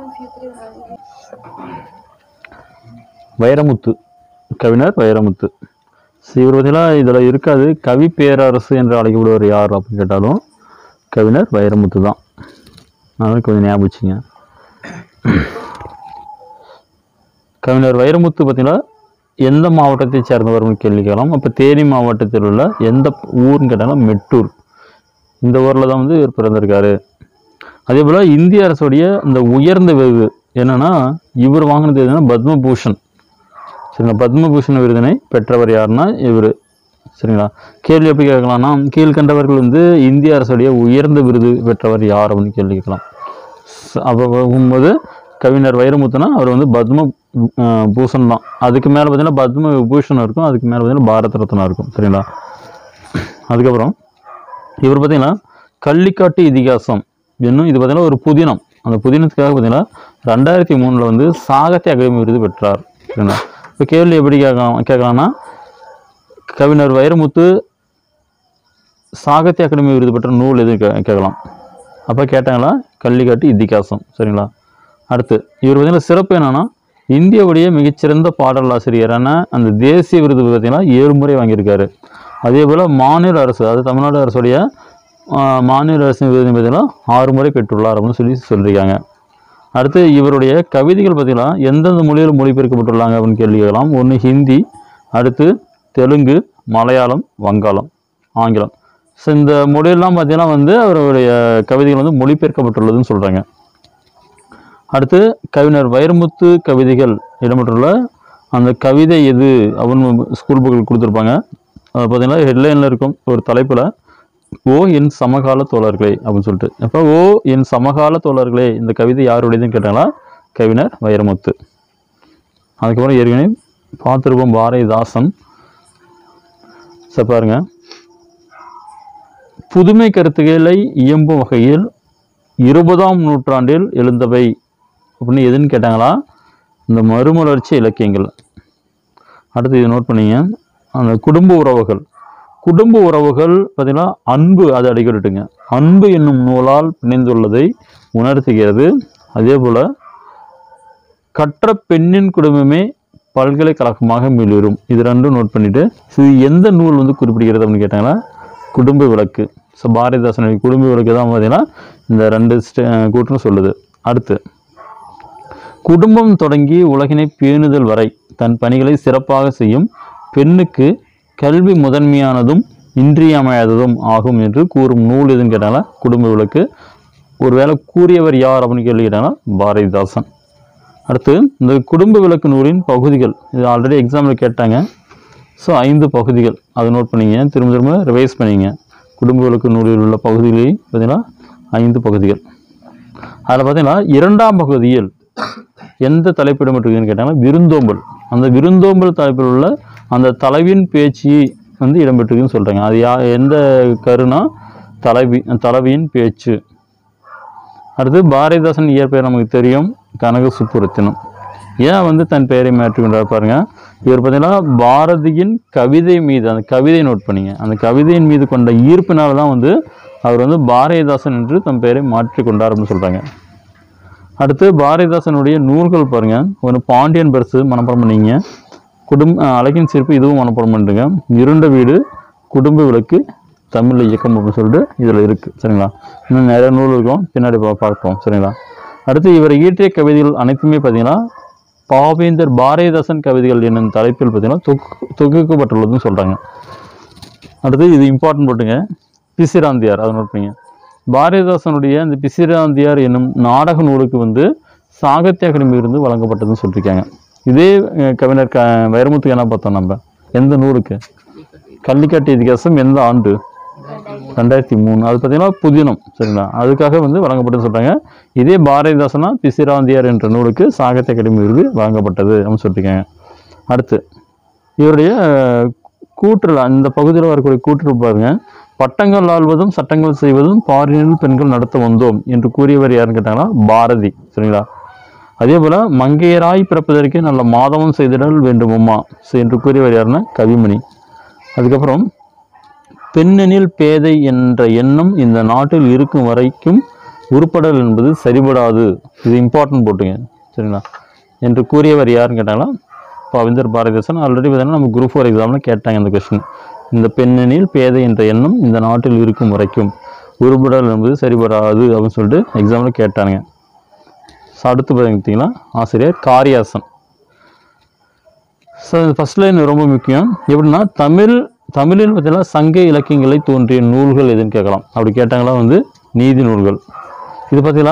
வைரமுத்து, கவிஞர் வைரமுத்து. இவர் பார்த்தீங்கன்னா இதில் இருக்காது. கவி பேரரசு என்று அழைக்கப்படுவர் யார் அப்படின்னு கேட்டாலும் கவிஞர் வைரமுத்து தான். அதனால கொஞ்சம் ஞாபகம் வச்சுங்க. கவிஞர் வைரமுத்து பார்த்தீங்கன்னா எந்த மாவட்டத்தை சேர்ந்தவர்னு கேள்வி கேட்கலாம். அப்போ தேனி மாவட்டத்தில் உள்ள எந்த ஊர்னு கேட்டாலும் மெட்டூர், இந்த ஊரில் தான் வந்து இவர் பிறந்திருக்காரு. அதே போல் இந்திய அரசுடைய இந்த உயர்ந்த விருது என்னன்னா, இவர் வாங்கினது எதுனா பத்மபூஷன். சரிங்களா, பத்மபூஷன் விருதினை பெற்றவர் யாருன்னா இவர். சரிங்களா, கேள்வி எப்படி கேட்கலாம்னா, கீழ்கண்டவர்கள் வந்து இந்திய அரசுடைய உயர்ந்த விருது பெற்றவர் யார் அப்படின்னு கேள்வி கேட்கலாம். அப்போ போகும்போது கவிஞர் வைரமுத்துனா அவர் வந்து பத்ம பூஷன் தான். அதுக்கு மேலே பார்த்தீங்கன்னா பத்ம விபூஷன் இருக்கும், அதுக்கு மேலே பார்த்தீங்கன்னா பாரத ரத்னா இருக்கும். சரிங்களா, அதுக்கப்புறம் இவர் பார்த்தீங்கன்னா கள்ளிக்காட்டு இதிகாசம் என்னும் இது பார்த்தீங்கன்னா ஒரு புதினம். அந்த புதினத்துக்காக பார்த்தீங்கன்னா 2003 வந்து சாகித்ய அகாடமி விருது பெற்றார். சரிங்களா, இப்போ கேள்வி எப்படி கேட்கலாம்னா, கவிஞர் வைரமுத்து சாகித்ய அகாடமி விருது பெற்ற நூல் எது கேட்கலாம். அப்போ கேட்டாங்களா கள்ளிக்காட்டு இதிகாசம். சரிங்களா, அடுத்து இவர் பார்த்தீங்கன்னா சிறப்பு என்னன்னா, இந்தியாவுடைய மிகச்சிறந்த பாடலாசிரியரான அந்த தேசிய விருது பார்த்தீங்கன்னா 7 முறை வாங்கியிருக்காரு. அதே போல் மாநில அரசு, அதாவது தமிழ்நாடு அரசுடைய மாநில அரசு விருது பார்த்தீங்கன்னா 6 முறை பெற்றுள்ளார் அப்படின்னு சொல்லியிருக்காங்க. அடுத்து இவருடைய கவிதைகள் பார்த்தீங்கன்னா எந்தெந்த மொழியில் மொழிபெயர்க்கப்பட்டுள்ளாங்க அப்படின்னு கேள்வி கேட்கலாம். ஒன்று ஹிந்தி, அடுத்து தெலுங்கு, மலையாளம், வங்காளம், ஆங்கிலம். ஸோ இந்த மொழியெல்லாம் பார்த்தீங்கன்னா வந்து அவருடைய கவிதைகள் வந்து மொழிபெயர்க்கப்பட்டுள்ளதுன்னு சொல்கிறாங்க. அடுத்து கவிஞர் வைரமுத்து கவிதைகள் இடம்பெற்றுள்ள அந்த கவிதை எது அப்படின்னு ஸ்கூல் புக்கில் கொடுத்துருப்பாங்க. அது பார்த்தீங்கன்னா ஹெட்லைனில் இருக்கும் ஒரு தலைப்பில், ஓ என் சமகால தோழர்களே அப்படின்னு சொல்லிட்டு. அப்போ ஓ என் சமகால தோழர்களே இந்த கவிதை யாருடையதுன்னு கேட்டாங்களா கவிஞர் வைரமுத்து. அதுக்கப்புறம் ஏற்கனவே பார்த்துருப்போம் பாரதிதாசன். பாருங்க, புதுமை கருத்துக்களை இயம்பும் வகையில் 20ஆம் நூற்றாண்டில் எழுந்தவை அப்படின்னு எதுன்னு கேட்டாங்களா இந்த மறுமலர்ச்சி இலக்கியங்கள். அடுத்து இது நோட் பண்ணிங்க, அந்த குடும்ப உறவுகள். குடும்ப உறவுகள் பார்த்தீங்கன்னா அன்பு, அது அடிக்கட்டுங்க. அன்பு என்னும் நூலால் பிணைந்துள்ளதை உணர்த்துகிறது. அதே போல் கற்ற பெண்ணின் குடும்பமே பல்கலைக்கழகமாக மிளிரும். இது ரெண்டும் நோட் பண்ணிவிட்டு, இது எந்த நூல் வந்து குறிப்பிடுகிறது அப்படின்னு கேட்டாங்கன்னா குடும்ப விளக்கு. ஸோ பாரதிதாசனுடைய குடும்ப விளக்கு தான் பார்த்தீங்கன்னா இந்த 2 கூட்டம் சொல்லுது. அடுத்து குடும்பம் தொடங்கி உலகினை பேணுதல் வரை தன் பணிகளை சிறப்பாக செய்யும் பெண்ணுக்கு கல்வி முதன்மையானதும் இன்றியமையாததும் ஆகும் என்று கூறும் நூல் எதுன்னு கேட்டாங்களா குடும்ப விளக்கு. ஒருவேளை கூறியவர் யார் அப்படின்னு கேள்வி கேட்டாங்கன்னா பாரதிதாசன். அடுத்து இந்த குடும்ப விளக்கு நூலின் பகுதிகள், இது ஆல்ரெடி எக்ஸாம்பிள் கேட்டாங்க. ஸோ 5 பகுதிகள், அதை நோட் பண்ணிங்க, திரும்ப திரும்ப ரிவைஸ் பண்ணிங்க. குடும்ப விளக்கு நூலில் உள்ள பகுதிகளை பார்த்தீங்கன்னா 5 பகுதிகள். அதில் பார்த்தீங்கன்னா 2ஆம் பகுதியில் எந்த தலைப்பிடப்பட்டிருக்குன்னு கேட்டாங்கன்னா விருந்தோம்பல். அந்த விருந்தோம்பல் தலைப்பில் உள்ள அந்த தலைவியின் பேச்சு வந்து இடம்பெற்றிருக்குன்னு சொல்கிறாங்க. அது எந்த கருனா தலைவியின் பேச்சு. அடுத்து பாரதிதாசன் இயற்பெயர் நமக்கு தெரியும், கனக சுப்புரத்தினம். ஏன் வந்து தன் பெயரை மாற்றிக்கொண்டார் பாருங்க. இவர் பார்த்தீங்கன்னா பாரதியின் கவிதை மீது, அந்த கவிதை நோட் பண்ணிங்க, அந்த கவிதையின் மீது கொண்ட ஈர்ப்பினால தான் வந்து அவர் வந்து பாரதிதாசன் என்று தன் பெயரை மாற்றிக்கொண்டார் அப்படின்னு சொல்கிறாங்க. அடுத்து பாரதிதாசனுடைய நூல்கள் பாருங்கள். ஒன்று பாண்டியன் பரிசு மனப்பாடம் பண்ணிங்க, அழகின் சிறப்பு இதுவும் மனப்பாடம் பண்ணுங்க, இருண்ட வீடு, குடும்ப விளக்கு, தமிழ் இயக்கம் அப்படின்னு சொல்லிட்டு இதில் இருக்குது. சரிங்களா, இன்னும் நிறைய நூல் இருக்கும், பின்னாடி பார்ப்போம். சரிங்களா, அடுத்து இவர் இயற்றிய கவிதைகள் அனைத்துமே பார்த்தீங்கன்னா பாவேந்தர் பாரதிதாசன் கவிதைகள் என்னும் தலைப்பில் பார்த்தீங்கன்னா தொகுக்கப்பட்டுள்ளதுன்னு சொல்கிறாங்க. அடுத்து இது இம்பார்ட்டன்ட் போட்டுங்க, பிசிராந்தியார், அதை நோட் பண்ணிங்க. பாரதிதாசனுடைய இந்த பிசிராந்தியார் என்னும் நாடக நூலுக்கு வந்து சாகித்ய அகாடமி இருந்து வழங்கப்பட்டதுன்னு சொல்லியிருக்காங்க. இதே கவிஞர் வைரமுத்துக்கு என்ன பார்த்தோம் நம்ம, எந்த நூலுக்கு? கள்ளிக்காட்டு இதிகாசம் எந்த ஆண்டு? 2003. அது பார்த்தீங்கன்னா புதினம். சரிங்களா, அதுக்காக வந்து வழங்கப்பட்டதுன்னு சொல்கிறாங்க. இதே பாரதிதாசனா பிசிராந்தியார் என்ற நூலுக்கு சாகித்ய அகாடமி விருது வழங்கப்பட்டது அப்படின்னு சொல்லியிருக்காங்க. அடுத்து இவருடைய கூற்றுல, இந்த பகுதியில் வரக்கூடிய கூற்று பாருங்க. பட்டங்கள் ஆள்வதும் சட்டங்கள் செய்வதும் பாரினில் பெண்கள் நடத்த வந்தோம் என்று கூறியவர் யாருன்னு கேட்டாங்கன்னா பாரதி. சரிங்களா, அதே போல் மங்கையராய் பிறப்பதற்கு நல்ல மாதவம் செய்திடல் வேண்டுமம்மா என்று கூறியவர் யாருன்னா கவிமணி. அதுக்கப்புறம் பெண்ணெனில் பேதை என்ற எண்ணம் இந்த நாட்டில் இருக்கும் வரைக்கும் உருப்படல் என்பது சரிபடாது, இது இம்பார்ட்டன்ட் போட்டுங்க சரிங்களா, என்று கூறியவர் யாருன்னு கேட்டாங்களா கவிஞர் பாரதிதாசன். ஆல்ரெடி பார்த்தீங்கன்னா நம்ம குரூப் 4 எக்ஸாமில் கேட்டாங்க இந்த கொஸ்டின். இந்த பெண்ணெனில் பேதை என்ற எண்ணம் இந்த நாட்டில் இருக்கும் வரைக்கும் உருப்படல் என்பது சரிபடாது அப்படின்னு சொல்லிட்டு எக்ஸாமில் கேட்டானுங்க. ஸோ அடுத்து பார்த்தீங்கன்னா ஆசிரியர் காரியாசன். ஸோ ஃபர்ஸ்ட் லைன் ரொம்ப முக்கியம். எப்படின்னா தமிழில் பார்த்தீங்கன்னா சங்க இலக்கியங்களை தோன்றிய நூல்கள் எதுன்னு கேட்கலாம். அப்படி கேட்டாங்களா நீதி நூல்கள். இது பார்த்தீங்கன்னா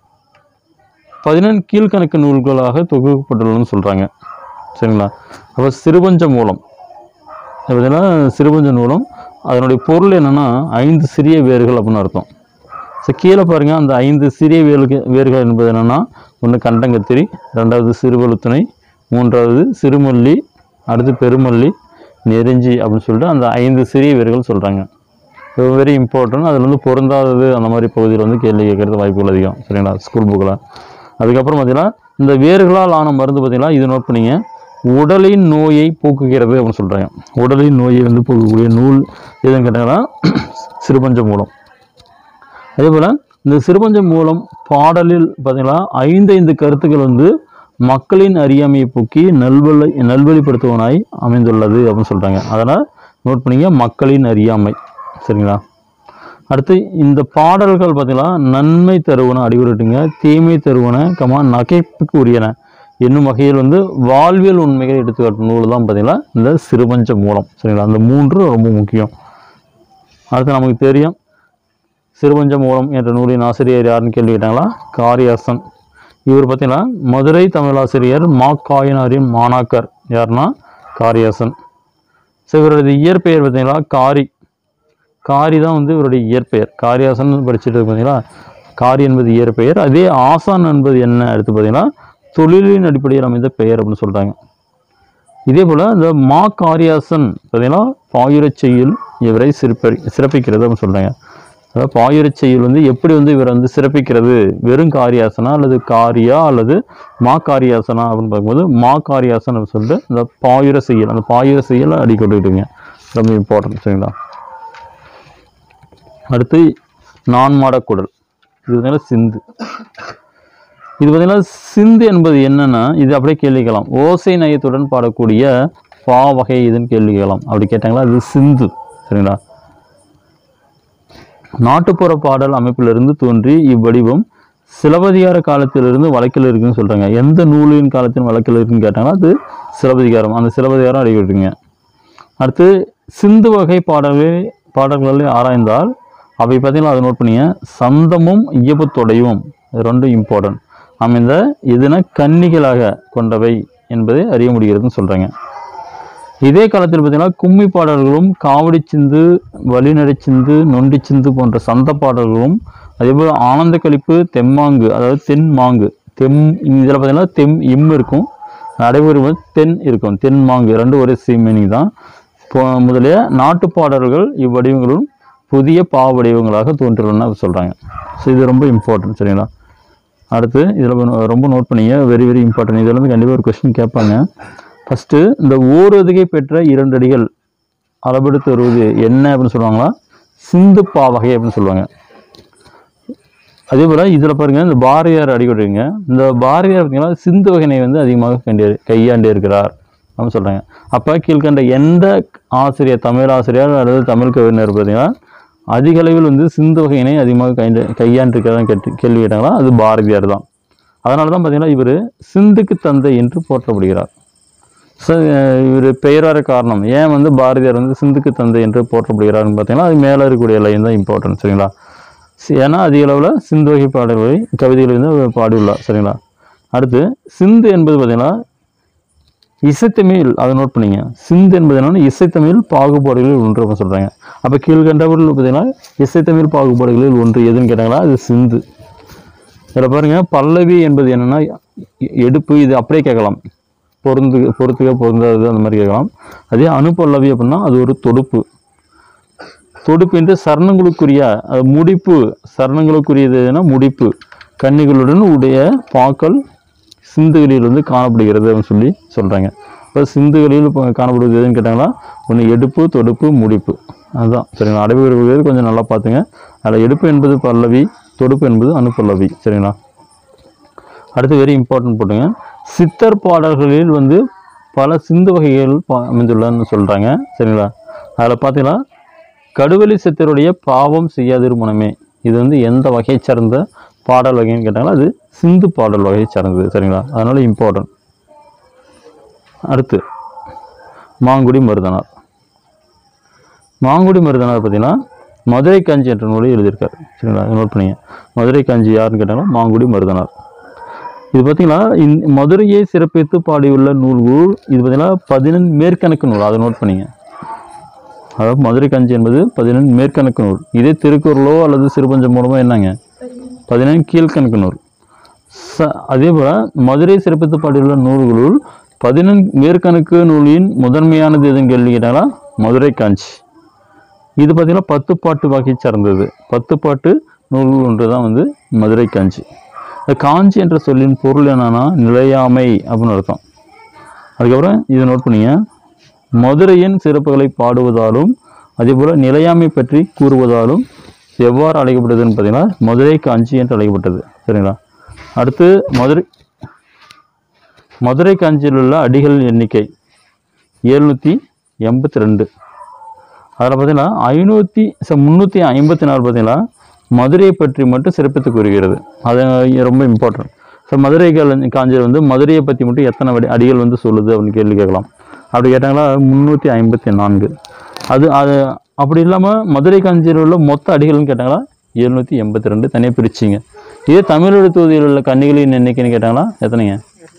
14 கீழ்கணக்கு நூல்களாக தொகுக்கப்பட்டுள்ளதுன்னு சொல்கிறாங்க சரிங்களா. அப்போ சிறுபஞ்ச மூலம் பார்த்தீங்கன்னா சிறுபஞ்ச நூலம் அதனுடைய பொருள் என்னென்னா 5 சிறிய வேர்கள் அப்படின்னு அர்த்தம். ஸோ கீழே பாருங்கள், அந்த 5 சிறிய வேர்கள் என்பது என்னென்னா, ஒன்று கண்டங்கத்திரி, 2வது சிறுவழுத்துணை, 3வது சிறுமல்லி, அடுத்து பெருமல்லி, நெருஞ்சி அப்படின்னு சொல்லிட்டு அந்த 5 சிறிய வேர்கள் சொல்கிறாங்க. Very important. அதில் பொருந்தாதது அந்த மாதிரி பகுதியில் கேள்வி கேட்கறது வாய்ப்புகள் அதிகம் சரிங்களா ஸ்கூல் புக்கில். அதுக்கப்புறம் பார்த்தீங்கன்னா இந்த வேர்களால் ஆன மருந்து பார்த்தீங்கன்னா இது நோட் பண்ணிங்க, உடலின் நோயை போக்குகிறது அப்படின்னு சொல்கிறாங்க. உடலின் நோயை போக்கக்கூடிய நூல் எதுன்னு கேட்டாங்கன்னா சிறுபஞ்ச மூலம். அதே போல் இந்த சிறுபஞ்ச மூலம் பாடலில் பார்த்தீங்கன்னா 5 கருத்துக்கள் மக்களின் அறியாமையை போக்கி நல்வழிப்படுத்துவனாய் அமைந்துள்ளது அப்படின்னு சொல்கிறாங்க. அதனால் நோட் பண்ணிங்க, மக்களின் அறியாமை சரிங்களா. அடுத்து இந்த பாடல்கள் பார்த்தீங்கன்னா நன்மை தருவன அடிவுரட்டுங்க, தீமை தருவன நகைப்புக்கு உரியன என்னும் வகையில் வாழ்வியல் உண்மைகளை எடுத்துக்காட்டும் நூல் தான் பார்த்தீங்கன்னா இந்த சிறுபஞ்ச மூலம் சரிங்களா. அந்த 3 ரொம்ப முக்கியம். அடுத்து நமக்கு தெரியும் சிறுபஞ்ச மூலம் என்ற நூலின் ஆசிரியர் யாருன்னு கேள்வி கேட்டாங்களா காரியாசன். இவர் பார்த்தீங்கன்னா மதுரை தமிழாசிரியர் மாக்காயனாரின் மாணாக்கர் யாருன்னா காரியாசன். ஸோ இவருடைய இயற்பெயர் பார்த்தீங்கன்னா காரி தான் இவருடைய இயற்பெயர். காரியாசன் படிச்சுட்டு பார்த்தீங்கன்னா காரி என்பது இயற்பெயர். அதே ஆசான் என்பது என்ன எடுத்து பார்த்தீங்கன்னா தொழிலின் அடிப்படையில் அமைந்த பெயர் அப்படின்னு சொல்கிறாங்க. இதே போல் இந்த மா காரியாசன் பார்த்தீங்கன்னா பாயுரச் செய்யுள் இவரை சிறப்பிக்கிறது அப்படின்னு சொல்கிறாங்க. அதாவது பாயுரச் செய்யுள் எப்படி இவரை சிறப்பிக்கிறது, வெறும் காரியாசனா அல்லது காரியா அல்லது மா காரியாசனா அப்படின்னு பார்க்கும்போது மா காரியாசன் அப்படின்னு சொல்லிட்டு இந்த பாயுர செய்யுள், அந்த பாயுர செய்யுள் அடிக்கொண்டுக்கிட்டுங்க, ரொம்ப இம்பார்ட்டன்ட் சரிங்களா. அடுத்து நான்மாடக்குடல். இது பார்த்தீங்கன்னா சிந்து. இது பார்த்தீங்கன்னா சிந்து என்பது என்னன்னா, இது அப்படியே கேள்விக்கலாம், ஓசை நயத்துடன் பாடக்கூடிய பா வகை இதுன்னு கேள்விக்கலாம். அப்படி கேட்டாங்களா இது சிந்து சரிங்களா. நாட்டுப்புற பாடல் அமைப்பிலிருந்து தோன்றி இவ்வடிவம் சிலப்பதிகார காலத்திலிருந்து வழக்கில் இருக்குன்னு சொல்கிறாங்க. எந்த நூலின் காலத்தின் வழக்கில் இருக்குன்னு கேட்டாங்கன்னா அது சிலப்பதிகாரம். அந்த சிலப்பதிகாரம் அடிக்கிட்டுங்க. அடுத்து சிந்து வகை பாடல்களை ஆராய்ந்தால் அவை பார்த்தீங்கன்னா அதை நோட் பண்ணிங்க, சந்தமும் இயப்பத்தொடையும் ரெண்டும் இம்பார்ட்டன்ட் அமைந்த இதனை கன்னிகளாக கொண்டவை என்பதை அறிய முடிகிறதுன்னு சொல்கிறாங்க. இதே காலத்தில் பார்த்தீங்கன்னா கும்மி பாடல்களும் காவடி சிந்து, வழிநடை சிந்து, நொண்டி சிந்து போன்ற சந்த பாடல்களும் அதேபோல் ஆனந்த கழிப்பு, தெம்மாங்கு அதாவது தென்மாங்கு, இதில் பார்த்தீங்கன்னா இம் இருக்கும், நடைமுறை தென் இருக்கும், தென்மாங்கு ரெண்டும் ஒரே சேம் மீனிங் தான். முதலிய நாட்டு பாடல்கள் இவ்வடிவங்களும் புதிய வடிவங்களாக தோன்றுள்ளன சொல்கிறாங்க. ஸோ இது ரொம்ப இம்பார்ட்டன்ட் சரிங்களா. அடுத்து இதில் ரொம்ப நோட் பண்ணிங்க, வெரி வெரி இம்பார்ட்டன்ட். இதில் கண்டிப்பாக ஒரு கொஸ்டின் கேட்பாங்க. ஃபஸ்ட்டு இந்த ஓரொதுகை பெற்ற 2 அடிகள் அளபெடுத்து வருவது என்ன அப்படின்னு சொல்லுவாங்களா, சிந்து பாவகை அப்படின்னு சொல்லுவாங்க. அதே போல் இதில் பாருங்கள், இந்த பாரதியார் அடிக்கொடுங்க, இந்த பாரதியார் பார்த்தீங்கன்னா சிந்து வகையினை அதிகமாக கையாண்டே இருக்கிறார் அப்படின்னு சொல்கிறாங்க. அப்போ கீழ்கண்ட எந்த ஆசிரியர், தமிழ் ஆசிரியர் அல்லது தமிழ் கவிஞர் பார்த்தீங்கன்னா அதிக அளவில் சிந்து வகையினை அதிகமாக கையாண்டிருக்கிறதான் கேள்வி கேட்டாங்களா அது பாரதியார் தான். அதனால தான் பார்த்தீங்கன்னா இவர் சிந்துக்கு தந்தை என்று போற்றப்படுகிறார். ஸோ இவர் பெயர் வர காரணம் ஏன் பாரதியார் சிந்துக்கு தந்தை என்று போற்றப்படுகிறார்னு பார்த்தீங்கன்னா அது மேலே இருக்கக்கூடிய லைன் தான் இம்பார்ட்டன்ட் சரிங்களா. ஏன்னா அதிக அளவில் சிந்து வகை பாடல்களை கவிதைகளை பாடியுள்ளார் சரிங்களா. அடுத்து சிந்து என்பது பார்த்தீங்கன்னா இசைத்தமிழ், அதை நோட் பண்ணிங்க. சிந்து என்பது என்னன்னா இசைத்தமிழ் பாகுபாடுகளில் ஒன்று அப்படின்னு சொல்கிறாங்க. அப்போ கீழ்கண்டவர்கள் பார்த்தீங்கன்னா இசைத்தமிழ் பாகுபாடுகளில் ஒன்று எதுன்னு கேட்டாங்களா அது சிந்து. இதில் பாருங்கள், பல்லவி என்பது என்னென்னா எடுப்பு, இது அப்படியே கேட்கலாம், பொறுத்துக்க பொருந்தாது அந்த மாதிரி கேட்கலாம். அதே அனுப்பல்லவி அப்படின்னா அது ஒரு தொடுப்பு என்று சரணங்களுக்குரிய முடிப்பு, சரணங்களுக்குரியதுன்னா முடிப்பு, கன்னிகளுடன் உடைய பாக்கள் சிந்துகளில் காணப்படுகிறது அப்படின்னு சொல்கிறாங்க. இப்போ சிந்துகளில் காணப்படுவது எதுன்னு கேட்டாங்களா ஒன்று எடுப்பு, தொடுப்பு, முடிப்பு, அதுதான் சரிங்களா. அடைவுகிறது கொஞ்சம் நல்லா பார்த்துங்க. அதில் எடுப்பு என்பது பல்லவி, தொடுப்பு என்பது அனுப்பல்லவி. சரிங்களா? அடுத்து வெரி இம்பார்ட்டன்ட் போட்டுங்க. சித்தர் பாடல்களில் வந்து பல சிந்து வகைகள் அமைந்துள்ளன்னு சொல்கிறாங்க. சரிங்களா? அதில் பார்த்தீங்கன்னா கடுவெளி சித்தருடைய பாவம் செய்யாதிரு மனமே, இது வந்து எந்த வகையை சார்ந்த பாடல் வகைன்னு கேட்டாங்களா, அது சிந்து பாடல் வகையை சார்ந்தது. சரிங்களா? அதனால இம்பார்ட்டன்ட். அடுத்து மாங்குடி மருதனார். மாங்குடி மருதனார் பார்த்தீங்கன்னா மதுரை காஞ்சி என்ற நூலை எழுதியிருக்காரு. சரிங்களா? நோட் பண்ணிங்க. மதுரை காஞ்சி யாருன்னு கேட்டாங்கன்னா மாங்குடி மருதனார். இது பார்த்தீங்கன்னா மதுரையை சிறப்பித்து பாடியுள்ள நூல்கள் இது பார்த்தீங்கன்னா 14 மேற்கணக்கு நூல். அதை நோட் பண்ணிங்க. அதாவது மதுரை காஞ்சி என்பது 14 மேற்கணக்கு நூல். இதே திருக்குறளோ அல்லது சிறுபஞ்சம் மூலமோ என்னங்க 14 கீழ்கணக்கு நூல். அதே போல மதுரை சிறப்பித்து பாடியுள்ள நூல்களுள் 14 மேற்கணக்கு நூலின் முதன்மையானது எதுன்னு கேள்வி கேட்டாங்களா, மதுரை காஞ்சி. இது பார்த்தீங்கன்னா 10 பாட்டு வகை சார்ந்தது. 10 பாட்டு நூல்கள் ஒன்று தான் வந்து மதுரை காஞ்சி. இந்த காஞ்சி என்ற சொல்லின் பொருள் என்னன்னா நிலையாமை அப்படின்னு அர்த்தம். அதுக்கப்புறம் இதை நோட் பண்ணிங்க. மதுரையின் சிறப்புகளை பாடுவதாலும் அதே போல் நிலையாமை பற்றி கூறுவதாலும் எவ்வாறு அழைக்கப்படுதுன்னு பார்த்தீங்கன்னா மதுரை காஞ்சி என்று அழைக்கப்பட்டது. சரிங்களா? அடுத்து மதுரை காஞ்சியில் உள்ள அடிகள் எண்ணிக்கை 782. அதில் பார்த்தீங்கன்னா 354 பார்த்தீங்கன்னா மதுரையை பற்றி மட்டும் சிறப்பித்து கூறுகிறது. அது ரொம்ப இம்பார்ட்டன்ட். ஸோ மதுரை காஞ்சியில் வந்து மதுரையை பற்றி மட்டும் எத்தனை அடிகள் வந்து சொல்லுது அப்படின்னு கேள்வி கேட்கலாம். அப்படி கேட்டாங்களா 354. அது அப்படி இல்லாமல் மதுரை காஞ்சியில் உள்ள மொத்த அடிகள்னு கேட்டாங்களா 782 தனியாக பிரிச்சிங்க. இதே தமிழோட தொகுதியில் உள்ள கன்னிகளின் எண்ணிக்கைன்னு கேட்டாங்களா எத்தனைங்க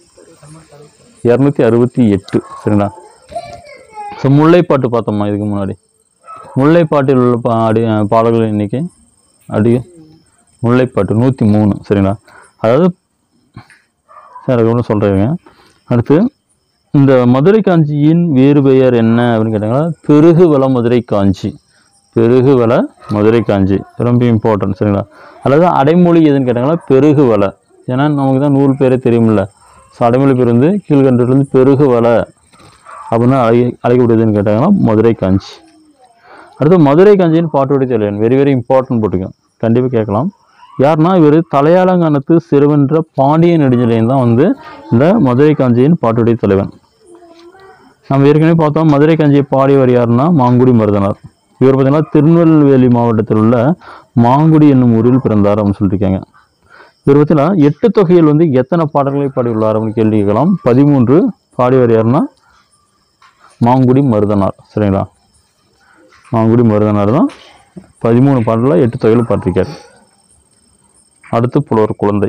268. சரிங்களா? ஸோ முல்லைப்பாட்டு பார்த்தோம்மா இதுக்கு முன்னாடி. முல்லைப்பாட்டில் உள்ள பாடல்களின் எண்ணிக்கை முல்லைப்பாட்டு 103. சரிங்களா? அதாவது சார் அதுக்கப்புறம் சொல்கிறேங்க. அடுத்து இந்த மதுரை காஞ்சியின் வேறு பெயர் என்ன அப்படின்னு கேட்டாங்கன்னா பெருகுவள மதுரை காஞ்சி. பெருகுவள மதுரை காஞ்சி ரொம்ப இம்பார்ட்டன்ட். சரிங்களா? அதாவது அடைமொழி எதுன்னு கேட்டாங்கன்னா பெருகுவள. ஏன்னா நமக்கு தான் நூல் பேரே தெரியுமில்ல. ஸோ அடைமொழி பேர் வந்து கீழ்கண்டதுலேருந்து பெருகுவள அப்படின்னா அழைக்கப்படுதுன்னு கேட்டாங்கன்னா மதுரை காஞ்சி. அடுத்து மதுரை காஞ்சியின் பாட்டுடைய தலைவன் வெரி வெரி இம்பார்ட்டன்ட் போட்டுக்கோங்க. கண்டிப்பாக கேட்கலாம். யாருன்னா இவர் தலையாலங்கானத்து சிறுவென்ற பாண்டிய நெடுஞ்செழியன் தான் வந்து இந்த மதுரை காஞ்சியின் பாட்டுடைய தலைவன். நம்ம ஏற்கனவே பார்த்தோம் மதுரை காஞ்சியை பாடியவர் யாருன்னா மாங்குடி மருதனார். இவர் பார்த்தீங்கன்னா திருநெல்வேலி மாவட்டத்தில் உள்ள மாங்குடி என்னும் ஊரில் பிறந்தார் அப்படின்னு சொல்லியிருக்காங்க. இவர் பார்த்தீங்கன்னா 8 தொகையில் வந்து எத்தனை பாடல்களை பாடியுள்ளார் அப்படின்னு கேள்வி கேட்கலாம். 13 பாடியவர் யாருன்னா மாங்குடி மருதனார். சரிங்களா? மாங்குடி மருதனார் தான் 13 பாடலில் 8 தொகையில் பாட்டிருக்கார். அடுத்து புலவர் குழந்தை.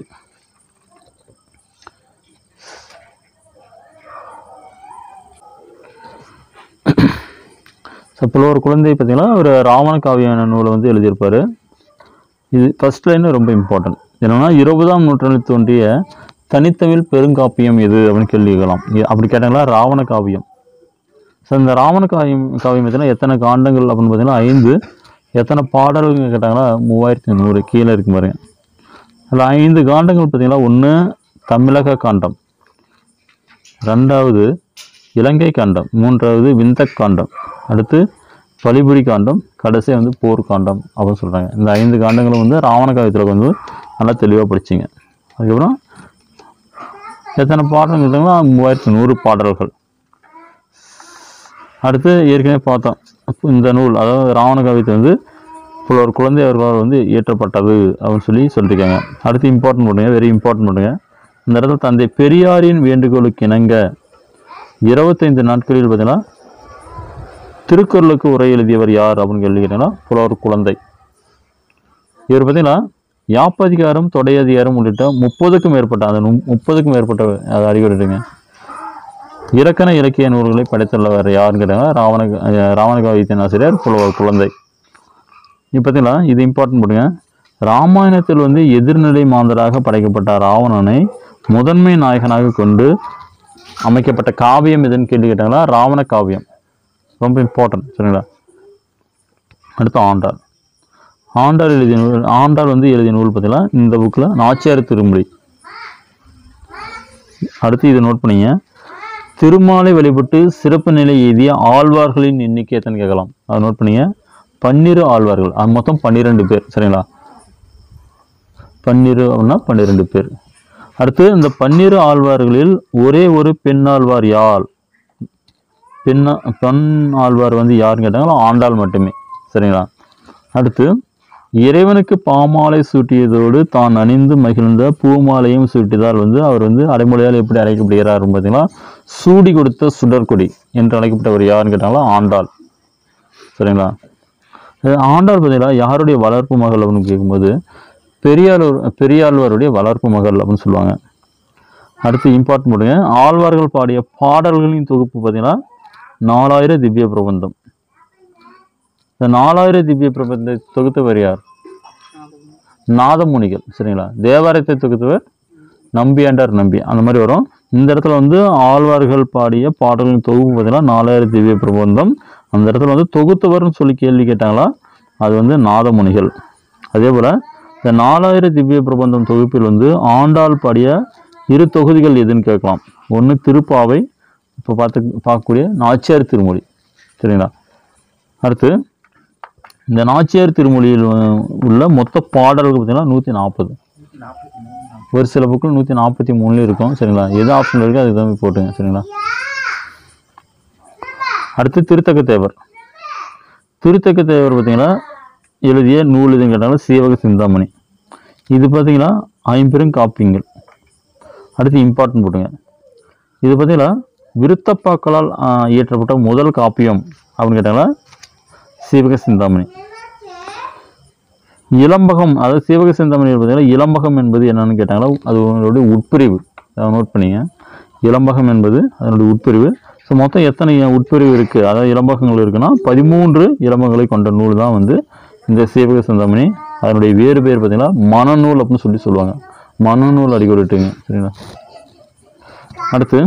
புலவர் குழந்தை பார்த்தீங்கன்னா ஒரு ராவண காவியான நூலை வந்து எழுதியிருப்பார். இது ஃபர்ஸ்ட் லைன் ரொம்ப இம்பார்ட்டன்ட். என்னன்னா 20ஆம் நூற்றாண்டில் தோன்றிய தனித்தமிழ் பெருங்காப்பியம் எது அப்படின்னு கேள்வி கேட்கலாம். அப்படி கேட்டாங்களா ராவண காவியம். ஸோ இந்த ராவண காவியம் பார்த்தீங்கன்னா எத்தனை காண்டங்கள் அப்படின்னு பார்த்தீங்கன்னா 5. எத்தனை பாடல்கள் கேட்டாங்களா 3100 கீழே இருக்கு பாருங்க. அதில் 5 காண்டங்கள் பார்த்தீங்கன்னா 1 தமிழக காண்டம், 2வது இலங்கை காண்டம், 3வது விந்தக் காண்டம், அடுத்து பலிபுரி காண்டம், கடைசி வந்து போர் காண்டம் அப்படின்னு சொல்கிறாங்க. இந்த 5 காண்டங்களும் வந்து ராவண காவியத்தில் வந்து நல்லா தெளிவாக படிச்சிங்க. அதுக்கப்புறம் எத்தனை பாடல்கள் இருந்தாங்கன்னா 3100 பாடல்கள். அடுத்து ஏற்கனவே பார்த்தோம் இந்த நூல் அதாவது ராவண காவியத்தை வந்து புலவர் குழந்தை அவர்களால் வந்து இயற்றப்பட்டது அப்படின்னு சொல்லியிருக்காங்க. அடுத்து இம்பார்ட்டன்ட் பண்ணுங்க, வெரி இம்பார்ட்டன்ட் பண்ணுங்க. இந்த இடத்துல தந்தை பெரியாரின் வேண்டுகோளுக்கு இணங்க 25 நாட்களில் பார்த்தீங்கன்னா திருக்குறளுக்கு உரை எழுதியவர் யார் அப்படின்னு கேள்வி கேட்டீங்கன்னா புலவர் குழந்தை. இவர் பார்த்தீங்கன்னா யாப்பதிகாரம், தொடையதிகாரம் உள்ளிட்ட 30க்கும் மேற்பட்ட அந்த 30க்கும் மேற்பட்ட அதை அறிவுறுங்க இலக்கண இலக்கிய நூல்களை படைத்துள்ளவர் யாருன்னு கேட்டாங்கன்னா ராவண காவியத்தின் ஆசிரியர் புலவர் குழந்தை. இப்போ பார்த்தீங்களா இது இம்பார்ட்டன்ட் பண்ணுங்க. ராமாயணத்தில் வந்து எதிர்நிலை மாந்தராக படைக்கப்பட்ட ராவணனை முதன்மை நாயகனாக கொண்டு அமைக்கப்பட்ட காவியம் எதுன்னு கேள்வி கேட்டாங்களா ராவண காவியம். ரொம்ப இம்பார்ட்டன்ட். சரிங்களா? அடுத்து ஆண்டாள். ஆண்டாள் வந்து எழுதிய நூல் பார்த்தீங்கன்னா இந்த புக்கில் நாச்சியார் திருமொழி. அடுத்து இதை நோட் பண்ணிங்க. திருமாலை வழிபட்டு சிறப்பு நிலை எய்திய ஆழ்வார்களின் எண்ணிக்கை எத்தனை கேட்கலாம். அதை நோட் பண்ணிங்க. 12 ஆழ்வார்கள். அது மொத்தம் 12 பேர். சரிங்களா? பன்னிரு அப்படின்னா 12 பேர். அடுத்து இந்த 12 ஆழ்வார்களில் ஒரே ஒரு பெண் ஆழ்வார் யார்? பெண் ஆழ்வார் வந்து யாருன்னு கேட்டாங்களா? ஆண்டாள் மட்டுமே. சரிங்களா? அடுத்து இறைவனுக்கு பாமாலை சூட்டியதோடு தான் அணிந்து மகிழ்ந்த பூமாலையும் சூட்டியதால் வந்து அவர் வந்து அடைமொழியால் எப்படி அழைக்கப்படுகிறார் பார்த்தீங்கன்னா, சூடி கொடுத்த சுடற்கொடி என்று அழைக்கப்பட்டவர் யாருன்னு கேட்டாங்களா? ஆண்டாள். சரிங்களா? ஆண்டாள் பார்த்தீங்களா யாருடைய வளர்ப்பு மகள் அப்படின்னு கேட்கும்போது பெரியாழ்வாருடைய வளர்ப்பு மகள் அப்படின்னு சொல்லுவாங்க. அடுத்து இம்பார்ட்டன் போடுங்க. ஆழ்வார்கள் பாடிய பாடல்களின் தொகுப்பு பார்த்தீங்கன்னா 4000 திவ்ய பிரபந்தம். இந்த 4000 திவ்ய பிரபந்தத்தை தொகுத்தவர் யார்? நாதமுனிகள். சரிங்களா? தேவாரத்தை தொகுத்தவர் நம்பியாண்டார் நம்பி. அந்த மாதிரி வரும். இந்த இடத்துல வந்து ஆழ்வார்கள் பாடிய பாடல்களின் தொகுப்பு பார்த்தீங்கன்னா 4000 திவ்ய பிரபந்தம். அந்த இடத்துல வந்து தொகுத்தவர்னு சொல்லி கேள்வி கேட்டாங்களா? அது வந்து நாதமுனிகள். அதே போல் இந்த 4000 திவ்ய பிரபந்தம் தொகுப்பில் வந்து ஆண்டாள் பாடிய 2 தொகுதிகள் எதுன்னு கேட்கலாம். ஒன்று திருப்பாவை, இப்போ பார்க்கக்கூடிய நாச்சியார் திருமொழி. சரிங்களா? அடுத்து இந்த நாச்சியார் திருமொழியில் உள்ள மொத்த பாடல்கள் பார்த்தீங்கன்னா 140. ஒரு சில புக்கில் 143 இருக்கும். சரிங்களா? எது ஆப்ஷன் இருக்குது அதுக்கு தான் போட்டுங்க. சரிங்களா? அடுத்து திருத்தக்க தேவர். திருத்தக்க தேவர் பார்த்தீங்கன்னா எழுதிய நூல் எதுன்னு கேட்டாலும் சீவக சிந்தாமணி. இது பார்த்தீங்கன்னா 50 காப்பியங்கள். அடுத்து இம்பார்ட்டன் போட்டுங்க. இது பார்த்தீங்கன்னா விருத்தப்பாக்களால் இயற்றப்பட்ட முதல் காப்பியம் அப்படின்னு கேட்டாங்களா? சீவக சிந்தாமணி. இளம்பகம், அதாவது சீவக சிந்தாமணி பார்த்தீங்கன்னா இளம்பகம் என்பது என்னன்னு கேட்டாங்களா? அது உங்களுடைய உட்பிரிவு. நோட் பண்ணிங்க. இளம்பகம் என்பது அதனுடைய உட்பிரிவு. ஸோ மொத்தம் எத்தனை உட்பிரிவு இருக்குது, அதாவது இளம்பகங்கள் இருக்குன்னா 13 இளம்பகங்களை கொண்ட நூல் தான் வந்து இந்த சீவக சிந்தாமணி. அதனுடைய வேறு பேர் பார்த்தீங்கன்னா மனநூல் அப்படின்னு சொல்லுவாங்க. மனநூல் அடிக்கொடுட்டுங்க. சரிங்களா? அடுத்து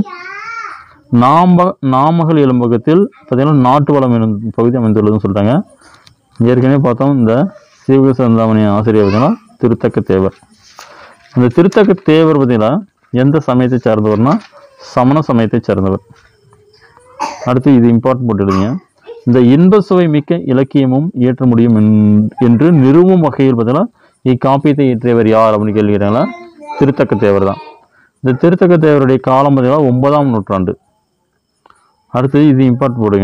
நாமகள் இளம்பகத்தில் பார்த்தீங்கன்னா நாட்டு வளம் எனும் பகுதி அமைந்துள்ளதுன்னு சொல்லிட்டாங்க. ஏற்கனவே பார்த்தோம் இந்த சீவக சிந்தாமணி ஆசிரியர் பார்த்தீங்கன்னா திருத்தக்க தேவர். அந்த திருத்தக்க தேவர் பார்த்தீங்கன்னா எந்த சமயத்தை சார்ந்தவர்னா சமண சமயத்தை சார்ந்தவர். அடுத்து இது இம்பார்ட்டன் போட்டுடுங்க. இந்த இன்ப சுவை மிக்க இலக்கியமும் இயற்ற முடியும் என்று நிறுவும் வகையில் பார்த்தீங்கன்னா இக்காப்பியத்தை இயற்றியவர் யார் அப்படின்னு கேள்வி கேட்டாங்களா? திருத்தக்க தேவர் தான். இந்த திருத்தக்க தேவருடைய காலம் பார்த்தீங்கன்னா 9ஆம் நூற்றாண்டு. அடுத்து இது இம்பார்ட்டன் போடுங்க.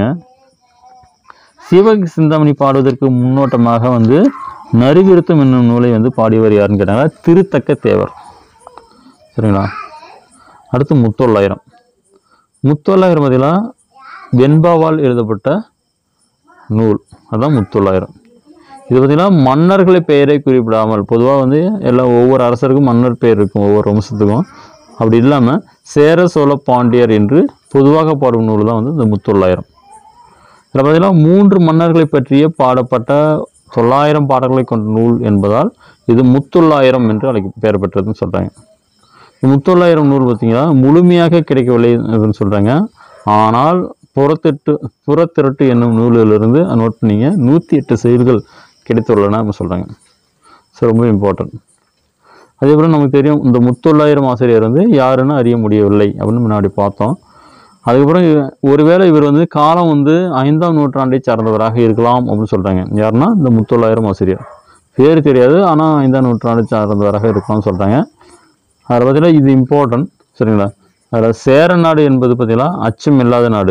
சிவக சிந்தாமணி பாடுவதற்கு முன்னோட்டமாக வந்து நறுவிருத்தம் என்னும் நூலை வந்து பாடியவர் யாருன்னு கேட்டாங்கன்னா திருத்தக்க தேவர். சரிங்களா? அடுத்து முத்தொள்ளாயிரம். முத்தொள்ளாயிரம் பார்த்தீங்கன்னா வெண்பாவால் எழுதப்பட்ட நூல், அதுதான் முத்தொள்ளாயிரம். இது பார்த்தீங்கன்னா மன்னர்களை பெயரை குறிப்பிடாமல், பொதுவாக வந்து ஒவ்வொரு அரசருக்கும் மன்னர் பெயர் இருக்கும், ஒவ்வொரு வம்சத்துக்கும். அப்படி இல்லாமல் சேர சோழ பாண்டியர் என்று பொதுவாக பாடும் நூல் தான் வந்து இந்த முத்தொள்ளாயிரம். இதில் பார்த்தீங்கன்னா 3 மன்னர்களை பற்றிய பாடப்பட்ட 900 பாடல்களை கொண்ட நூல் என்பதால் இது முத்தொள்ளாயிரம் என்று பெயர் பெற்றதுன்னு சொல்கிறாங்க. முத்தொள்ளாயிரம் நூல் பார்த்தீங்கன்னா முழுமையாக கிடைக்கவில்லை அப்படின்னு சொல்கிறாங்க. ஆனால் புறத்திரட்டு என்னும் நூலிலிருந்து நோட் பண்ணிங்க 108 செயல்கள் கிடைத்துள்ளன அப்படின்னு சொல்கிறாங்க. ஸோ ரொம்ப இம்பார்ட்டன்ட். அதே போல் நமக்கு தெரியும் இந்த முத்தொள்ளாயிரம் ஆசிரியர் வந்து யாருன்னு அறிய முடியவில்லை அப்படின்னு முன்னாடி பார்த்தோம். அதுக்கப்புறம் ஒருவேளை இவர் வந்து காலம் வந்து 5ஆம் நூற்றாண்டை சார்ந்தவராக இருக்கலாம் அப்படின்னு சொல்கிறாங்க. யாருன்னா இந்த முத்தொள்ளாயிரம் ஆசிரியர். பேர் தெரியாது, ஆனால் 5ஆம் நூற்றாண்டை சார்ந்தவராக இருக்கலாம்னு சொல்கிறாங்க. அதில் பார்த்தீங்கன்னா இது இம்பார்ட்டன்ட். சரிங்களா? அதில் சேர நாடு என்பது பார்த்தீங்கன்னா அச்சம் இல்லாத நாடு.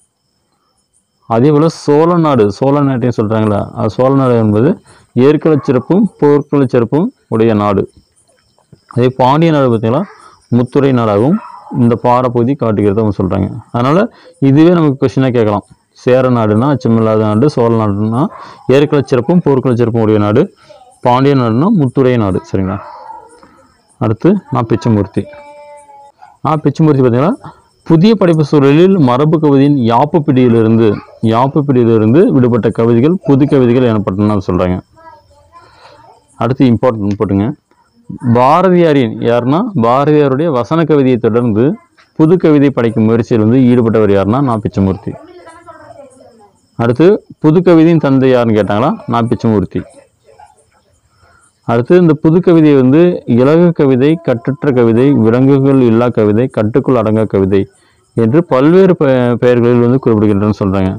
அதே போல் சோழ நாட்டையும் சொல்கிறாங்களா? அது சோழ நாடு என்பது ஏற்கள சிறப்பும் போர்க்கள சிறப்பும் உடைய நாடு. அதே பாண்டிய நாடு பார்த்தீங்கன்னா முத்துரை நாடாகவும் இந்த பாறைப்பகுதி காட்டுகிறது அவங்க சொல்கிறாங்க. அதனால் இதுவே நமக்கு கொஸ்டினாக கேட்கலாம். சேர நாடுனா அச்சமில்லாத நாடு, சோழ நாடுனா ஏற்கள சிறப்பும் போர்க்கள சிறப்பும் உடைய நாடு, பாண்டிய நாடுனா முத்துரை நாடு. சரிங்களா? அடுத்து பிச்சமூர்த்தி பார்த்தீங்கன்னா புதிய படைப்பு சூழலில் மரபு கவிதையின் யாப்புப்பிடியிலிருந்து விடுபட்ட கவிதைகள் புது கவிதைகள் எனப்பட்டன சொல்கிறாங்க. அடுத்து இம்பார்ட்டன்ட் போட்டுங்க. பாரதியாரின் யாருன்னா பாரதியாருடைய வசன கவிதையை தொடர்ந்து புது கவிதை படைக்கும் முயற்சியில் வந்து ஈடுபட்டவர் யாருன்னா பிச்சமூர்த்தி. அடுத்து புது கவிதையின் தந்தை யாருன்னு கேட்டாங்களா? பிச்சமூர்த்தி. அடுத்து இந்த புது கவிதை வந்து இலகு கவிதை, கட்டற்ற கவிதை, விலங்குகள் இல்லா கவிதை, கட்டுக்குள் அடங்கா கவிதை என்று பல்வேறு பெயர்களில் வந்து குறிப்பிடுகின்றன்னு சொல்கிறாங்க.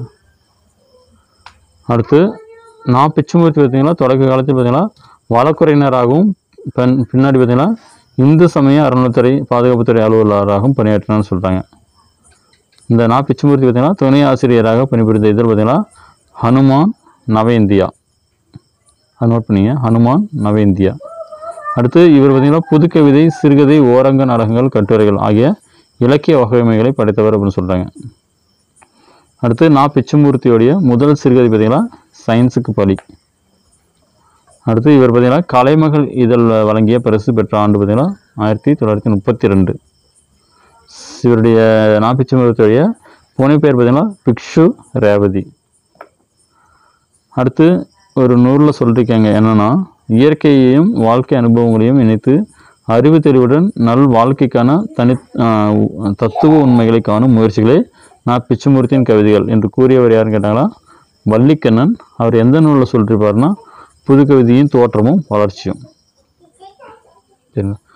அடுத்து பிச்சமூர்த்தி பார்த்தீங்கன்னா தொடக்க காலத்தில் பார்த்தீங்கன்னா வழக்குரைஞராகவும் பின்னாடி பார்த்தீங்கன்னா இந்து சமய அறநிலைத்துறை பாதுகாப்புத்துறை அலுவலராகவும் பணியாற்றினான்னு சொல்கிறாங்க. இந்த நா பிச்சமூர்த்தி பார்த்தீங்கன்னா துணை ஆசிரியராக பணிபுரிந்த இதில் பார்த்தீங்கன்னா ஹனுமான் நவ இந்தியா, அது நோட் பண்ணிங்க, ஹனுமான் நவ இந்தியா. அடுத்து இவர் பார்த்தீங்கன்னா புதுக்கவிதை, சிறுகதை, ஓரங்க நாடகங்கள், கட்டுரைகள் ஆகிய இலக்கிய வகைமைகளை படைத்தவர் அப்படின்னு சொல்கிறாங்க. அடுத்து நா பிச்சமூர்த்தியோடைய முதல் சிறுகதை பார்த்தீங்கன்னா சயின்ஸுக்கு பலி. அடுத்து இவர் பார்த்தீங்கன்னா கலைமகள் இதழ் வழங்கிய பரிசு பெற்ற ஆண்டு பார்த்தீங்கன்னா 1932. இவருடைய நா பிச்சமூர்த்தியோடைய புனைப்பெயர் பார்த்தீங்கன்னா பிக்ஷு ரேவதி. அடுத்து ஒரு நூலில் சொல்லியிருக்காங்க என்னென்னா, இயற்கையையும் வாழ்க்கை அனுபவங்களையும் இணைத்து அறிவு தெளிவுடன் நல் வாழ்க்கைக்கான தத்துவ உண்மைகளை காணும் முயற்சிகளே நா பிச்சமூர்த்தியின் கவிதைகள் என்று கூறியவர் யாருன்னு கேட்டாங்களா, வள்ளிக்கண்ணன். அவர் எந்த நூலில் சொல்லியிருப்பாருன்னா புதுக்கவிதையின் தோற்றமும் வளர்ச்சியும். சரிங்களா.